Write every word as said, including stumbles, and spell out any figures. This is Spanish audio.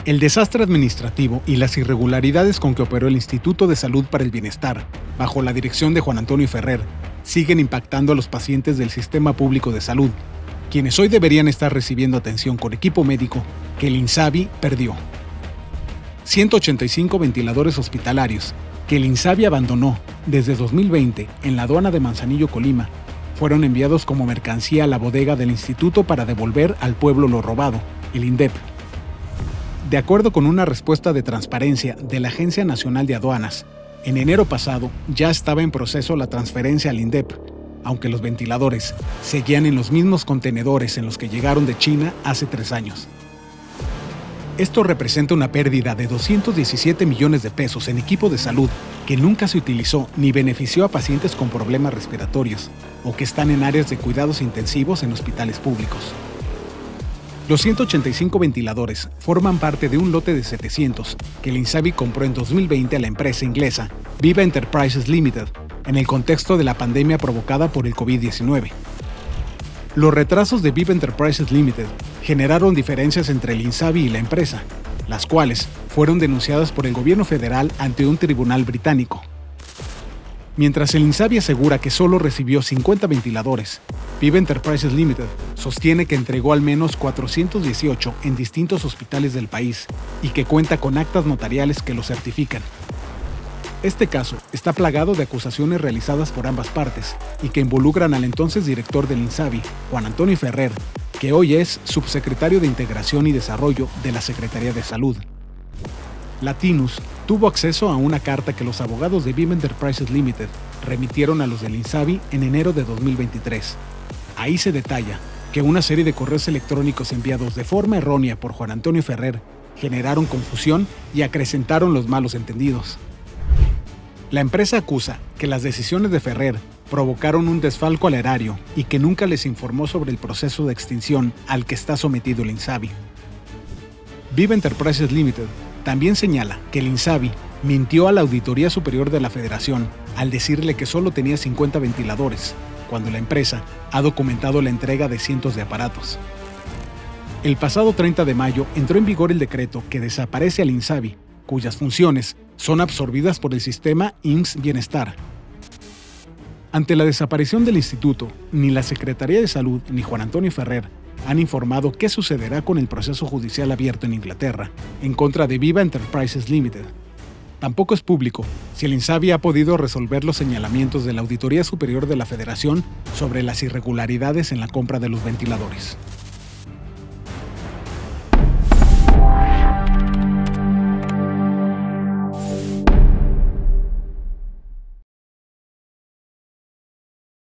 El desastre administrativo y las irregularidades con que operó el Instituto de Salud para el Bienestar, bajo la dirección de Juan Antonio Ferrer, siguen impactando a los pacientes del sistema público de salud, quienes hoy deberían estar recibiendo atención con equipo médico que el INSABI perdió. ciento ochenta y cinco ventiladores hospitalarios que el INSABI abandonó desde dos mil veinte en la aduana de Manzanillo, Colima, fueron enviados como mercancía a la bodega del instituto para devolver al pueblo lo robado, el INDEP. De acuerdo con una respuesta de transparencia de la Agencia Nacional de Aduanas, en enero pasado ya estaba en proceso la transferencia al INDEP, aunque los ventiladores seguían en los mismos contenedores en los que llegaron de China hace tres años. Esto representa una pérdida de doscientos diecisiete millones de pesos en equipo de salud que nunca se utilizó ni benefició a pacientes con problemas respiratorios o que están en áreas de cuidados intensivos en hospitales públicos. Los ciento ochenta y cinco ventiladores forman parte de un lote de setecientos que el INSABI compró en dos mil veinte a la empresa inglesa Viva Enterprises Limited en el contexto de la pandemia provocada por el COVID diecinueve. Los retrasos de Viva Enterprises Limited generaron diferencias entre el INSABI y la empresa, las cuales fueron denunciadas por el gobierno federal ante un tribunal británico. Mientras el INSABI asegura que solo recibió cincuenta ventiladores, Viva Enterprises Limited sostiene que entregó al menos cuatrocientos dieciocho en distintos hospitales del país y que cuenta con actas notariales que lo certifican. Este caso está plagado de acusaciones realizadas por ambas partes y que involucran al entonces director del INSABI, Juan Antonio Ferrer, que hoy es subsecretario de Integración y Desarrollo de la Secretaría de Salud. Latinus tuvo acceso a una carta que los abogados de Viva Enterprises Limited remitieron a los del INSABI en enero de dos mil veintitrés. Ahí se detalla que una serie de correos electrónicos enviados de forma errónea por Juan Antonio Ferrer generaron confusión y acrecentaron los malos entendidos. La empresa acusa que las decisiones de Ferrer provocaron un desfalco al erario y que nunca les informó sobre el proceso de extinción al que está sometido el INSABI. Viva Enterprises Limited también señala que el INSABI mintió a la Auditoría Superior de la Federación al decirle que solo tenía cincuenta ventiladores, cuando la empresa ha documentado la entrega de cientos de aparatos. El pasado treinta de mayo entró en vigor el decreto que desaparece al INSABI, cuyas funciones son absorbidas por el sistema I M S S Bienestar. Ante la desaparición del instituto, ni la Secretaría de Salud ni Juan Antonio Ferrer han informado qué sucederá con el proceso judicial abierto en Inglaterra en contra de Viva Enterprises Limited. Tampoco es público si el INSABI ha podido resolver los señalamientos de la Auditoría Superior de la Federación sobre las irregularidades en la compra de los ventiladores.